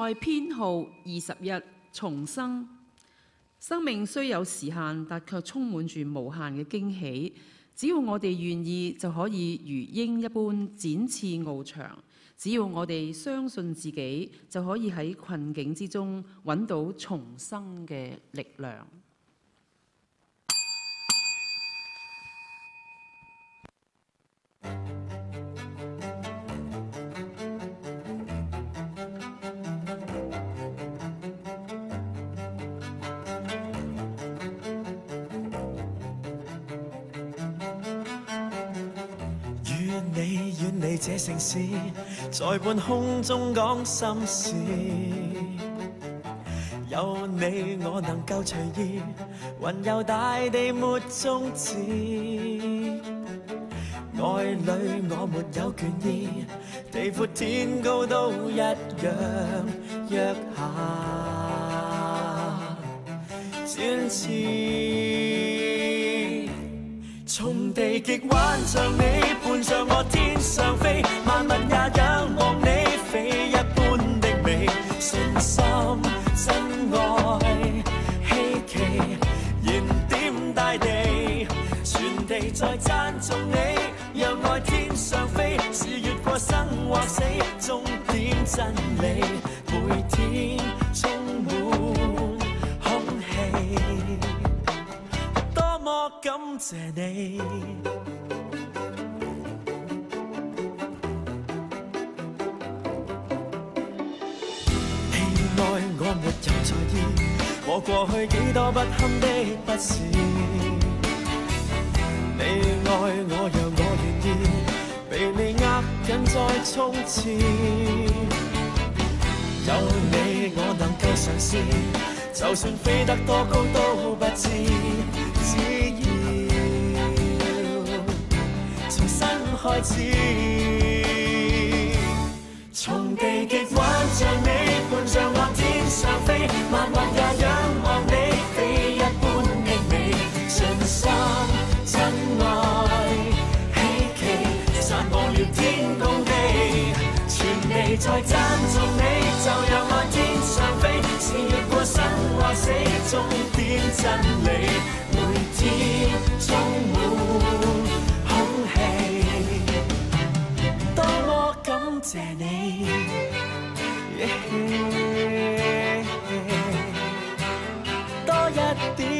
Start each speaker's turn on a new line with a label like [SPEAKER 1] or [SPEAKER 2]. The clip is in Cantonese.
[SPEAKER 1] 愛編號21重生。生命雖有時限，但卻充滿住無限嘅驚喜。只要我哋願意，就可以如鷹一般展翅翱翔。只要我哋相信自己，就可以喺困境之中揾到重生嘅力量。
[SPEAKER 2] 遠離這城市，在半空中講心事。有你我能夠隨意，雲遊大地沒終止。愛裏我沒有倦意，地闊天高都一樣約下。展翅從地極彎像你，伴着我天上飛，萬物也仰望你，非一般的美，信心真愛希奇，燃點大地，全地在讚頌你，讓愛天上飛，是越過生或死，終點真理，每天充滿空氣。感謝你，你愛我沒有在意，我過去幾多不堪的不是。你愛我讓我願意，被你握緊再衝刺。有你我能夠嘗試，就算飛得多高都不知。只要重新開始，從地極彎像你，伴着我天上飛，萬物也仰望你，非一般的美，信心真愛希奇，散播了天高地，全地在讚頌你，就讓愛天上飛，是越過生或死，終點真理。天充滿空氣，多麼感謝你，多一點。